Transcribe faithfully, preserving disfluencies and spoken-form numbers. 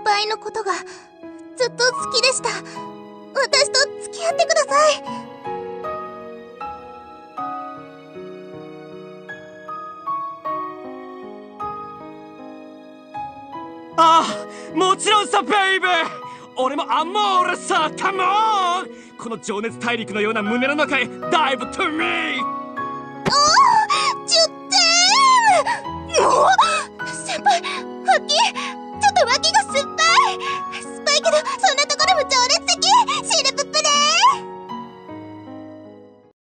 輩のことがずっと好きでした。私と付き合ってください。 ああ、もちろんさベイベー。俺もアモーレさ、カモン。この情熱大陸のような胸の中へダイブトゥミー。